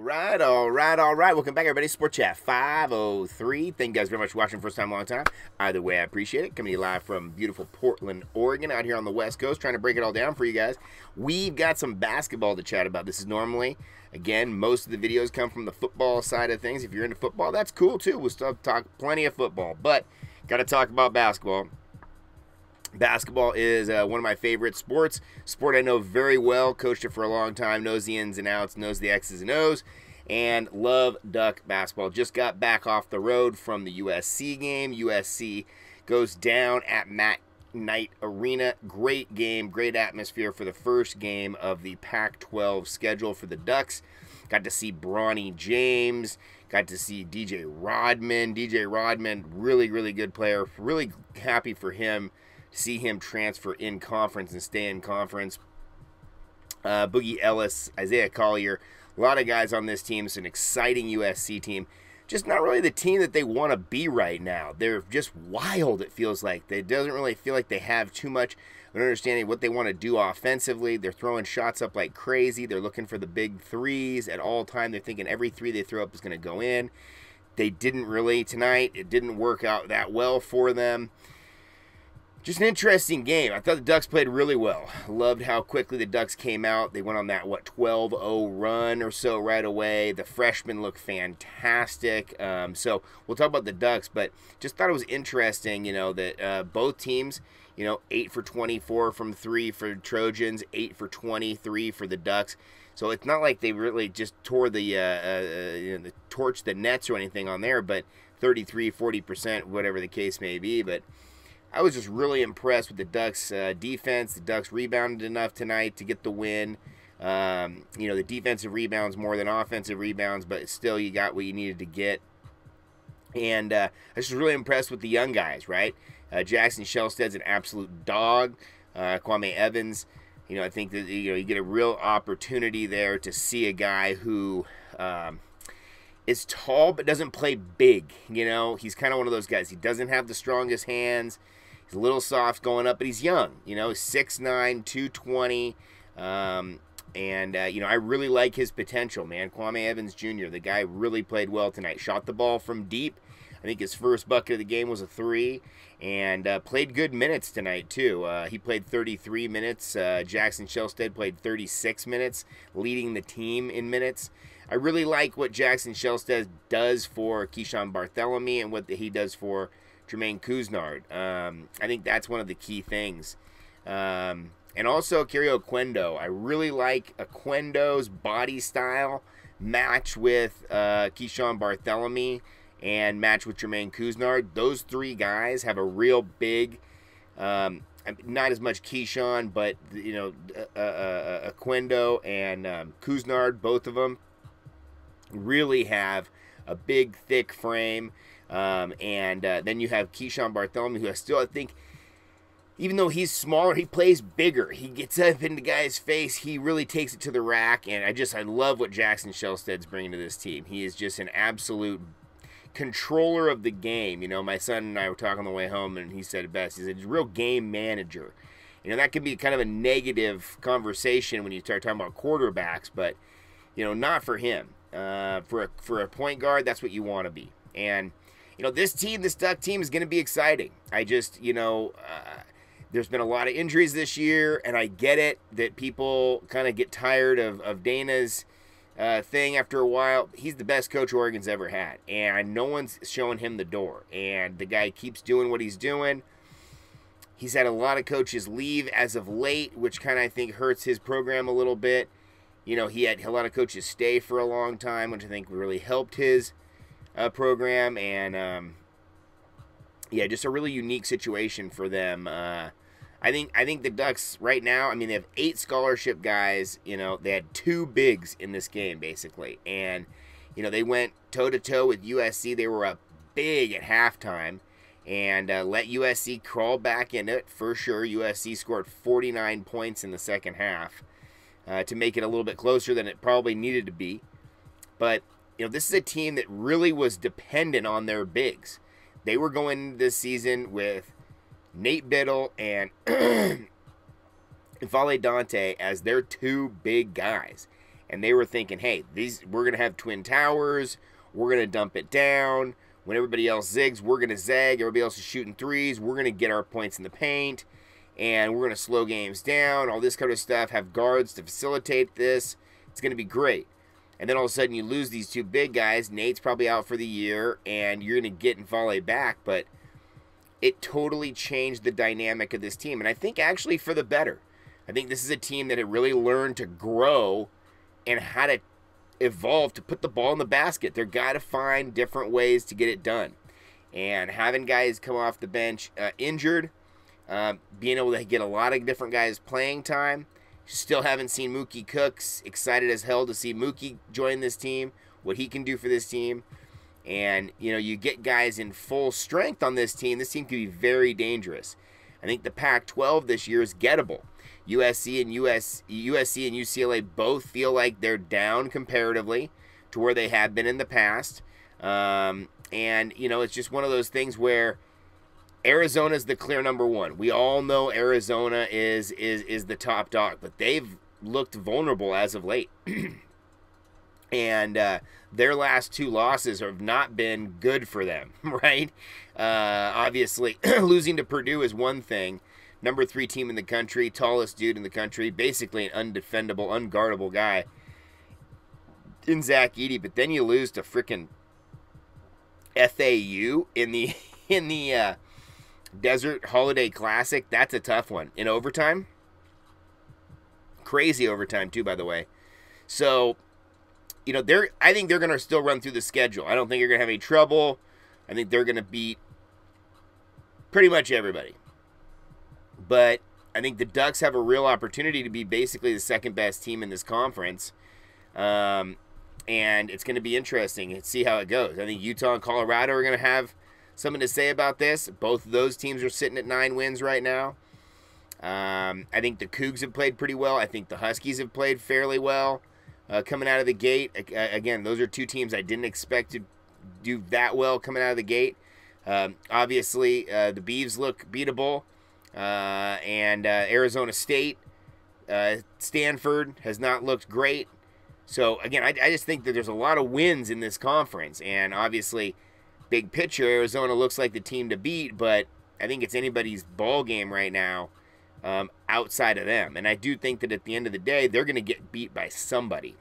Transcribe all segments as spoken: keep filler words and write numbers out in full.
right, all right, all right. Welcome back, everybody. Sport Chat five oh three. Thank you guys very much for watching. First time, long time. Either way, I appreciate it. Coming to you live from beautiful Portland, Oregon, out here on the West Coast, trying to break it all down for you guys. We've got some basketball to chat about. This is normally, again, most of the videos come from the football side of things. If you're into football, that's cool too. We'll still talk plenty of football, but got to talk about basketball. Basketball is uh, one of my favorite sports. Sport I know very well. Coached it for a long time. Knows the ins and outs. Knows the X's and O's. And love Duck basketball. Just got back off the road from the U S C game. U S C goes down at Matt Knight Arena. Great game. Great atmosphere for the first game of the Pac twelve schedule for the Ducks. Got to see Bronny James. Got to see D J Rodman. D J Rodman, really, really good player. Really happy for him. See him transfer in conference and stay in conference. Uh, Boogie Ellis, Isaiah Collier, a lot of guys on this team. It's an exciting U S C team. Just not really the team that they want to be right now. They're just wild, it feels like. It doesn't really feel like they have too much of an understanding of what they want to do offensively. They're throwing shots up like crazy. They're looking for the big threes at all time. They're thinking every three they throw up is going to go in. They didn't really tonight. It didn't work out that well for them. Just an interesting game. I thought the Ducks played really well. Loved how quickly the Ducks came out. They went on that, what, twelve oh run or so right away. The freshmen look fantastic. Um, so we'll talk about the Ducks, but just thought it was interesting, you know, that uh, both teams, you know, eight for twenty-four from three for Trojans, eight for twenty-three for the Ducks. So it's not like they really just tore the, uh, uh, you know, the torch the nets or anything on there, but thirty-three, forty percent, whatever the case may be. But I was just really impressed with the Ducks' uh, defense. The Ducks rebounded enough tonight to get the win. Um, you know, the defensive rebounds more than offensive rebounds, but still you got what you needed to get. And uh, I was just really impressed with the young guys, right? Uh, Jackson Shelsted's an absolute dog. Uh, Kwame Evans, you know, I think that you know you get a real opportunity there to see a guy who um, is tall but doesn't play big. You know, he's kind of one of those guys. He doesn't have the strongest hands. He's a little soft going up, but he's young. You know, six nine, two twenty. Um, and, uh, you know, I really like his potential, man. Kwame Evans Junior, the guy really played well tonight. Shot the ball from deep. I think his first bucket of the game was a three. And uh, played good minutes tonight, too. Uh, he played thirty-three minutes. Uh, Jackson Shelsted played thirty-six minutes, leading the team in minutes. I really like what Jackson Shelsted does for Keyshawn Bartholomew and what he does for Jermaine Couisnard. Um, I think that's one of the key things. Um, and also Kerry Oquendo. I really like Oquendo's body style match with uh, Keyshawn Bartholomew and match with Jermaine Couisnard. Those three guys have a real big, um, not as much Keyshawn, but, you know, uh, uh, Oquendo and um, Couisnard, both of them, really have a big, thick frame. Um, and uh, then you have Keyshawn Bartholomew, who I still, I think, even though he's smaller, he plays bigger. He gets up into guys' face. He really takes it to the rack. And I just, I love what Jackson Shelsted's bringing to this team. He is just an absolute controller of the game. You know, my son and I were talking on the way home, and he said it best. He's a real game manager. You know, that can be kind of a negative conversation when you start talking about quarterbacks, but, you know, not for him. Uh, for, a, for a point guard, that's what you want to be. And, you know, this team, this Duck team is going to be exciting. I just, you know, uh, there's been a lot of injuries this year, and I get it that people kind of get tired of, of Dana's uh, thing after a while. He's the best coach Oregon's ever had, and no one's showing him the door. And the guy keeps doing what he's doing. He's had a lot of coaches leave as of late, which kind of, I think, hurts his program a little bit. You know, he had a lot of coaches stay for a long time, which I think really helped his uh, program. And, um, yeah, just a really unique situation for them. Uh, I think I think the Ducks right now, I mean, they have eight scholarship guys. You know, they had two bigs in this game, basically. And, you know, they went toe-to-toe with U S C. They were up big at halftime and uh, let U S C crawl back in it for sure. U S C scored forty-nine points in the second half. Uh, to make it a little bit closer than it probably needed to be. But, you know, this is a team that really was dependent on their bigs. They were going this season with Nate Biddle and Fale Dante as their two big guys. and they were thinking, hey, these we're going to have twin towers. We're going to dump it down. When everybody else zigs, we're going to zag. Everybody else is shooting threes. We're going to get our points in the paint, and we're going to slow games down, all this kind of stuff, have guards to facilitate this. It's going to be great. And then all of a sudden you lose these two big guys. Nate's probably out for the year, and you're going to get Volley back. But it totally changed the dynamic of this team, and I think actually for the better. I think this is a team that had really learned to grow and how to evolve to put the ball in the basket. They've got to find different ways to get it done. And having guys come off the bench uh, injured, uh, being able to get a lot of different guys playing time. Still haven't seen Mookie Cooks. Excited as hell to see Mookie join this team, what he can do for this team. And, you know, you get guys in full strength on this team. This team can be very dangerous. I think the Pac twelve this year is gettable. U S C and U S, U S C and U C L A both feel like they're down comparatively to where they have been in the past. Um, and, you know, it's just one of those things where Arizona is the clear number one. We all know Arizona is is is the top dog, but they've looked vulnerable as of late. And uh, their last two losses have not been good for them, right? Uh, obviously, losing to Purdue is one thing. Number three team in the country, tallest dude in the country, basically an undefendable, unguardable guy in Zach Edey. But then you lose to frickin' F A U in the in the uh, Desert Holiday Classic. That's a tough one. In overtime, crazy overtime too, by the way. So, you know, they're. I think they're going to still run through the schedule. I don't think you're going to have any trouble. I think they're going to beat pretty much everybody. But I think the Ducks have a real opportunity to be basically the second best team in this conference. Um, and it's going to be interesting to see how it goes. I think Utah and Colorado are going to have something to say about this. Both of those teams are sitting at nine wins right now. Um, I think the Cougs have played pretty well. I think the Huskies have played fairly well uh, coming out of the gate. Again, those are two teams I didn't expect to do that well coming out of the gate. Um, obviously, uh, the Beavs look beatable. Uh, and uh, Arizona State, uh, Stanford has not looked great. So, again, I, I just think that there's a lot of wins in this conference. And, obviously, big picture, Arizona looks like the team to beat. But I think it's anybody's ball game right now um, outside of them. And I do think that at the end of the day, they're going to get beat by somebody.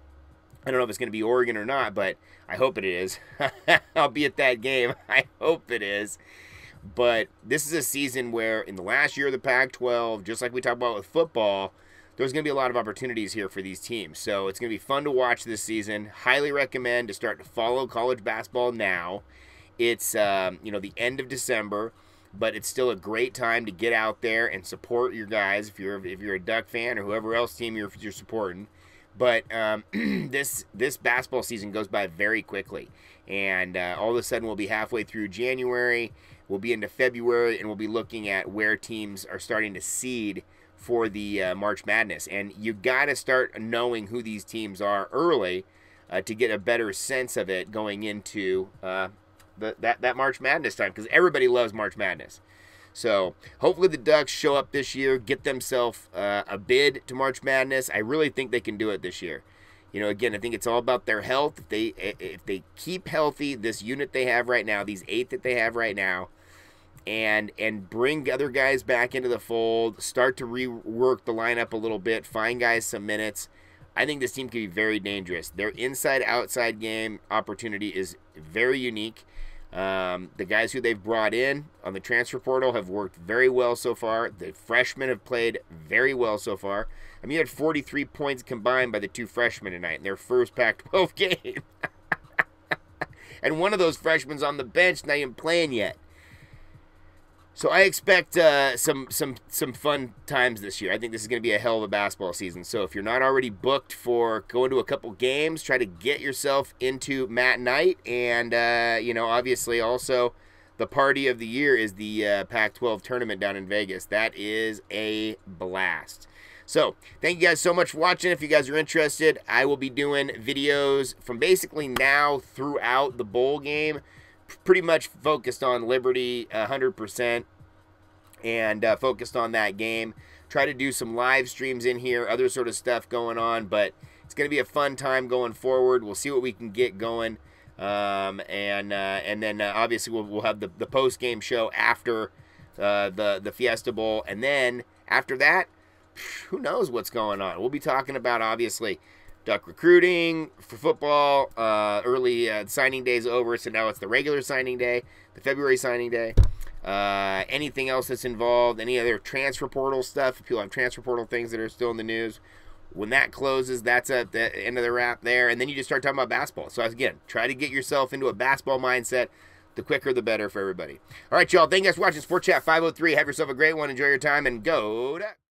I don't know if it's going to be Oregon or not, but I hope it is. I'll be at that game. I hope it is. But this is a season where in the last year of the Pac twelve, just like we talked about with football, there's going to be a lot of opportunities here for these teams. So it's going to be fun to watch this season. Highly recommend to start to follow college basketball now. It's um, you know, the end of December, but it's still a great time to get out there and support your guys if you're if you're a Duck fan or whoever else team you're you're supporting. But um, this this basketball season goes by very quickly, and uh, all of a sudden we'll be halfway through January. We'll be into February, and we'll be looking at where teams are starting to seed for the uh, March Madness. And you got to start knowing who these teams are early uh, to get a better sense of it going into uh, the, that, that March Madness time, because everybody loves March Madness. So hopefully the Ducks show up this year, get themselves uh, a bid to March Madness. I really think they can do it this year. You know, again, I think it's all about their health. If they if they keep healthy, this unit they have right now, these eight that they have right now, and and bring other guys back into the fold, start to rework the lineup a little bit, find guys some minutes, I think this team can be very dangerous. Their inside-outside game opportunity is very unique. Um, the guys who they've brought in on the transfer portal have worked very well so far. The freshmen have played very well so far. I mean, you had forty-three points combined by the two freshmen tonight in their first Pac twelve game. And one of those freshmen's on the bench, not even playing yet. So I expect uh, some some some fun times this year. I think this is going to be a hell of a basketball season. So if you're not already booked for going to a couple games, try to get yourself into Matt Night. And, uh, you know, obviously also the party of the year is the uh, Pac twelve tournament down in Vegas. That is a blast. So thank you guys so much for watching. If you guys are interested, I will be doing videos from basically now throughout the bowl game, pretty much focused on Liberty one hundred percent and uh, focused on that game. Try to do some live streams in here, other sort of stuff going on, but it's going to be a fun time going forward. We'll see what we can get going. Um, and uh, and then uh, obviously we'll, we'll have the, the post-game show after uh, the, the Fiesta Bowl. And then after that, who knows what's going on. We'll be talking about, obviously, Duck recruiting for football. Uh, early uh, signing day is over, so now it's the regular signing day, the February signing day. Uh, anything else that's involved, any other transfer portal stuff, if people have transfer portal things that are still in the news. When that closes, that's at the end of the wrap there, and then you just start talking about basketball. So again, try to get yourself into a basketball mindset. The quicker, the better for everybody. All right, y'all. Thank you guys for watching Sport Chat five oh three. Have yourself a great one. Enjoy your time, and go Ducks.